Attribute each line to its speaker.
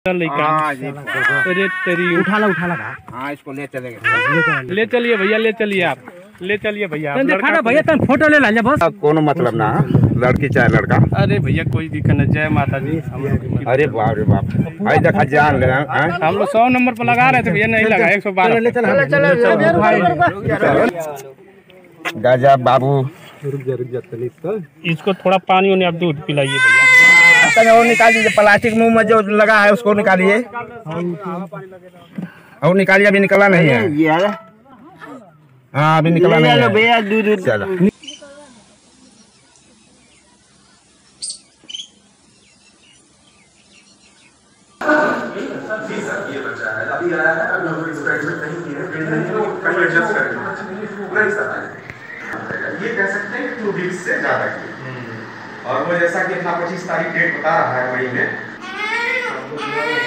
Speaker 1: अरे तेरी उठा ला
Speaker 2: हाँ इसको ले चलेंगे।
Speaker 1: ले चलिए भैया, ले चलिए आप, ले चलिए भैया
Speaker 2: भैया तुम फोटो ले ला बस। कोनो मतलब ना लड़की चाहे लड़का।
Speaker 1: अरे भैया कोई दिक्कत नहीं। जय माता दी।
Speaker 2: अरे बाप रे बाप, भाई देखा जान ले।
Speaker 1: हम लोग 100 नंबर पर लगा रहे थे भैया, नहीं लगा 112।
Speaker 2: गजब बाबू।
Speaker 1: इसको थोड़ा पानी होने आप दूध पिलाइए भैया।
Speaker 2: और निकालिए, प्लास्टिक मुंह में जो लगा है उसको निकालिए। और निकालिए, अभी निकला नहीं है। हाँ अभी निकला नहीं है भैया। दूध चलो।
Speaker 3: अभी आया है, नहीं सर ये कह सकते हैं कि 2 वीक से ज्यादा की। और वो जैसा कि अपना 25 तारीख डेट बता रहा है मई में।